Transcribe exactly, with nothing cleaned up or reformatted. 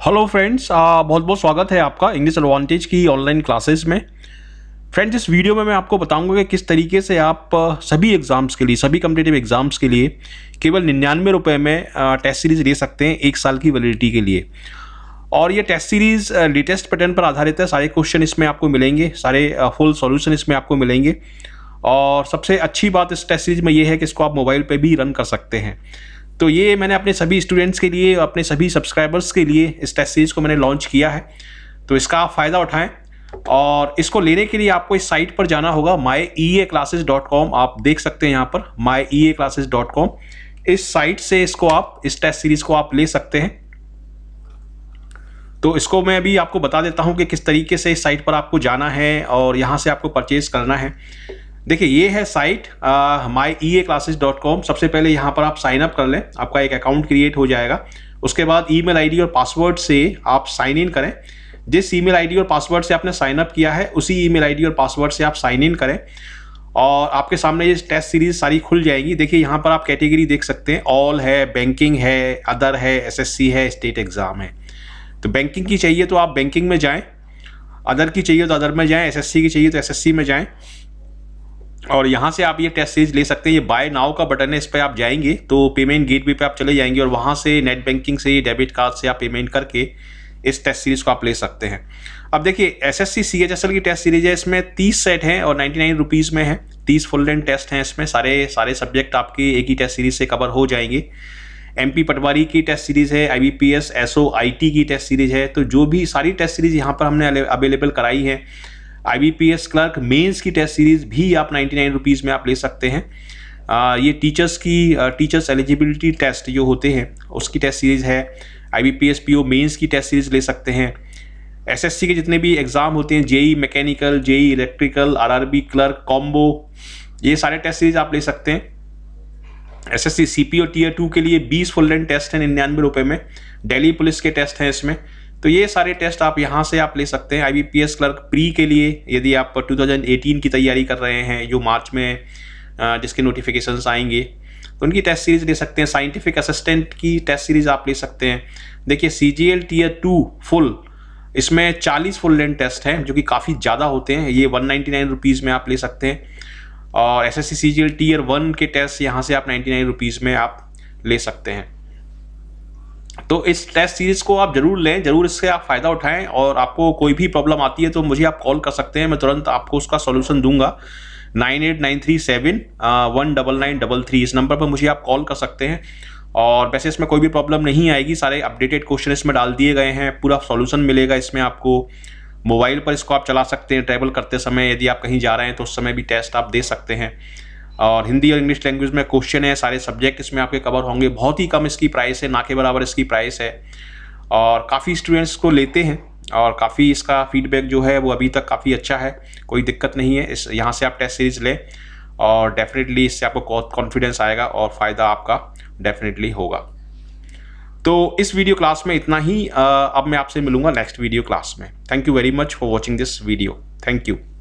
Hello friends, बहुत बहुत स्वागत है आपका इंग्लिश एडवांटेज की ऑनलाइन क्लासेस में। फ्रेंड्स, इस वीडियो में मैं आपको बताऊंगा कि किस तरीके से आप आ, सभी एग्ज़ाम्स के लिए, सभी कम्पिटिटिव एग्ज़ाम्स के लिए केवल निन्यानवे रुपये में टेस्ट सीरीज़ ले सकते हैं एक साल की वैलिडिटी के लिए। और ये टेस्ट सीरीज़ लेटेस्ट पैटर्न पर आधारित है। सारे क्वेश्चन इसमें आपको मिलेंगे, सारे फुल सॉल्यूशन इसमें आपको मिलेंगे। और सबसे अच्छी बात इस टेस्ट सीरीज़ में ये है कि इसको आप मोबाइल पर भी रन कर सकते हैं। तो ये मैंने अपने सभी स्टूडेंट्स के लिए, अपने सभी सब्सक्राइबर्स के लिए इस टेस्ट सीरीज़ को मैंने लॉन्च किया है। तो इसका आप फ़ायदा उठाएं। और इसको लेने के लिए आपको इस साइट पर जाना होगा, my E A classes dot com. आप देख सकते हैं यहाँ पर my E A classes dot com. इस साइट से इसको आप, इस टेस्ट सीरीज़ को आप ले सकते हैं। तो इसको मैं अभी आपको बता देता हूँ कि किस तरीके से इस साइट पर आपको जाना है और यहाँ से आपको परचेज़ करना है। देखिए, ये है site my E A classes dot com. सबसे पहले यहाँ पर आप साइन अप कर लें, आपका एक अकाउंट क्रिएट हो जाएगा। उसके बाद ईमेल आईडी और पासवर्ड से आप साइन इन करें। जिस ईमेल आईडी और पासवर्ड से आपने साइन अप किया है, उसी ईमेल आईडी और पासवर्ड से आप साइन इन करें और आपके सामने ये टेस्ट सीरीज सारी खुल जाएगी। देखिए, यहाँ पर आप कैटेगरी देख सकते हैं, ऑल है, बैंकिंग है, अदर है, एस एस सी है, स्टेट एग्ज़ाम है। तो बैंकिंग की चाहिए तो आप बैंकिंग में जाएँ, अदर की चाहिए तो अदर में जाएँ, एस एस सी की चाहिए तो एस एस सी में जाएँ। और यहाँ से आप ये टेस्ट सीरीज ले सकते हैं। ये बाय नाउ का बटन है, इस पर आप जाएंगे तो पेमेंट गेटवे पे आप चले जाएंगे और वहाँ से नेट बैंकिंग से, डेबिट कार्ड से आप पेमेंट करके इस टेस्ट सीरीज को आप ले सकते हैं। अब देखिए, एसएससी सीएचएसएल की टेस्ट सीरीज है, इसमें तीस सेट हैं और नाइन्टी नाइन रुपीज़ में है। तीस फुल लेंथ टेस्ट हैं इसमें। सारे सारे सब्जेक्ट आपके एक ही टेस्ट सीरीज से कवर हो जाएंगे। एमपी पटवारी की टेस्ट सीरीज है, आईबीपीएस, एसओ, आईटी की टेस्ट सीरीज है। तो जो भी सारी टेस्ट सीरीज यहाँ पर हमने अवेलेबल कराई है। आईबीपीएस क्लर्क मेंस की टेस्ट सीरीज़ भी आप नाइन्टी नाइन रुपीज़ में आप ले सकते हैं। आ, ये टीचर्स की टीचर्स एलिजिबिलिटी टेस्ट जो होते हैं उसकी टेस्ट सीरीज़ है। आईबीपीएस पीओ मेंस की टेस्ट सीरीज़ ले सकते हैं। एसएससी के जितने भी एग्ज़ाम होते हैं, JE mechanical, JE electrical, RRB clerk, combo, ये सारे टेस्ट सीरीज़ आप ले सकते हैं। एसएससी सीपीओ टीयर टू के लिए बीस फुल लेंथ टेस्ट हैं निन्यानवे रुपये में। दिल्ली पुलिस के टेस्ट हैं इसमें। तो ये सारे टेस्ट आप यहाँ से आप ले सकते हैं। आईबीपीएस क्लर्क प्री के लिए यदि आप दो हज़ार अठारह की तैयारी कर रहे हैं, जो मार्च में जिसके नोटिफिकेशंस आएंगे, तो उनकी टेस्ट सीरीज़ ले सकते हैं। साइंटिफिक असिस्टेंट की टेस्ट सीरीज़ आप ले सकते हैं। देखिए, सीजीएल टीयर टू फुल, इसमें चालीस फुल लेंथ टेस्ट हैं जो कि काफ़ी ज़्यादा होते हैं। ये वन नाइन्टी नाइन रुपीज़ में आप ले सकते हैं। और S S C CGL tier one के टेस्ट यहाँ से आप नाइन्टी नाइन रुपीज़ में आप ले सकते हैं। तो इस टेस्ट सीरीज़ को आप जरूर लें, जरूर इससे आप फ़ायदा उठाएं। और आपको कोई भी प्रॉब्लम आती है तो मुझे आप कॉल कर सकते हैं, मैं तुरंत आपको उसका सॉल्यूशन दूंगा। Nine eight nine three seven one double nine double three, इस नंबर पर मुझे आप कॉल कर सकते हैं। और वैसे इसमें कोई भी प्रॉब्लम नहीं आएगी, सारे अपडेटेड क्वेश्चन इसमें डाल दिए गए हैं, पूरा सॉल्यूशन मिलेगा इसमें आपको। मोबाइल पर इसको आप चला सकते हैं ट्रैवल करते समय, यदि आप कहीं जा रहे हैं तो उस समय भी टेस्ट आप दे सकते हैं। और हिंदी और इंग्लिश लैंग्वेज में क्वेश्चन है, सारे सब्जेक्ट इसमें आपके कवर होंगे। बहुत ही कम इसकी प्राइस है, ना के बराबर इसकी प्राइस है। और काफ़ी स्टूडेंट्स को लेते हैं और काफ़ी इसका फीडबैक जो है वो अभी तक काफ़ी अच्छा है, कोई दिक्कत नहीं है। इस यहाँ से आप टेस्ट सीरीज लें और डेफिनेटली इससे आपको कॉन्फिडेंस आएगा और फ़ायदा आपका डेफिनेटली होगा। तो इस वीडियो क्लास में इतना ही। अब मैं आपसे मिलूंगा नेक्स्ट वीडियो क्लास में। Thank you very much for watching this video. Thank you.